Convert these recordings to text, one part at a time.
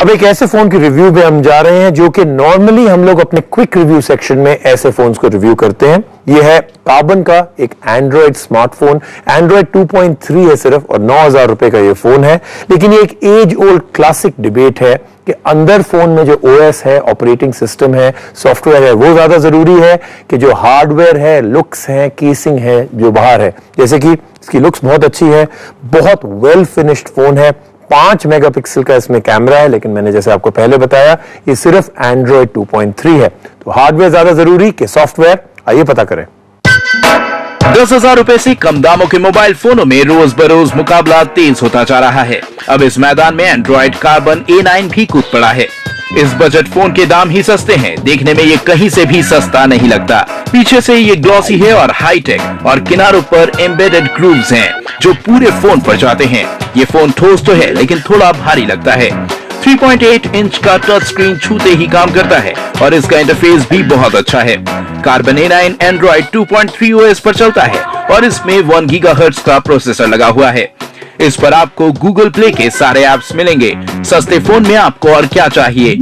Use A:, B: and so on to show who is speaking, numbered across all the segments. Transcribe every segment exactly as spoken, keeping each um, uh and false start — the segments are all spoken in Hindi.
A: अब एक ऐसे फोन की रिव्यू पे हम जा रहे हैं जो कि नॉर्मली हम लोग अपने क्विक रिव्यू सेक्शन में ऐसे फोन्स को रिव्यू करते हैं। ये है कार्बन का एक Android smartphone. Android two point three है सिर्फ और नौ हजार रुपए का ये फोन है। लेकिन ये एक एज ओल्ड क्लासिक डिबेट है कि अंदर फोन में जो ओएस है, ऑपरेटिंग सिस्टम है, सॉफ्टवेयर है, वो ज्यादा जरूरी है कि जो हार्डवेयर है, लुक्स है, केसिंग है जो बाहर है। जैसे कि इसकी लुक्स बहुत अच्छी है, बहुत वेल फिनिश्ड फोन है, पांच मेगापिक्सल का इसमें कैमरा है, लेकिन मैंने जैसे आपको पहले बताया ये सिर्फ एंड्रॉइड टू पॉइंट थ्री है। तो हार्डवेयर ज्यादा जरूरी कि सॉफ्टवेयर, आइए पता करें।
B: दस हजार रूपए से कम दामों के मोबाइल फोनों में रोज बरोज मुकाबला तेज होता जा रहा है। अब इस मैदान में एंड्रॉइड कार्बन ए नाइन भी कूद पड़ा है। इस बजट फोन के दाम ही सस्ते हैं, देखने में ये कहीं से भी सस्ता नहीं लगता। पीछे से ये ग्लॉसी है और हाईटेक, और किनारों पर एम्बेडेड ग्रूव्स हैं जो पूरे फोन पर जाते हैं। ये फोन ठोस तो है लेकिन थोड़ा भारी लगता है। थ्री पॉइंट एट इंच का टच स्क्रीन छूते ही काम करता है और इसका इंटरफेस भी बहुत अच्छा है। Karbonn A nine Android two point three OS पर चलता है और इसमें वन गीगाहर्ट्ज का प्रोसेसर लगा हुआ है। इस पर आपको गूगल प्ले के सारे ऐप्स मिलेंगे। सस्ते फोन में आपको और क्या चाहिए।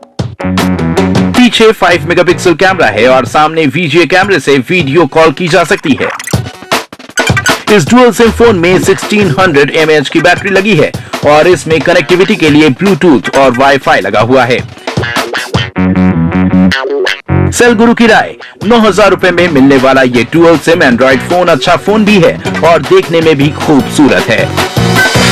B: पीछे फाइव मेगापिक्सल कैमरा है और सामने वीजीए कैमरे से वीडियो कॉल की जा सकती है। इस डुअल सिम फोन में sixteen hundred M A H की बैटरी लगी है और इसमें कनेक्टिविटी के लिए ब्लूटूथ और वाईफाई लगा हुआ है। सेल गुरु की राय, नौ हजार रुपए में मिलने वाला ये डुअल सिम एंड्रॉइड फोन अच्छा फोन भी है और देखने में भी खूबसूरत है।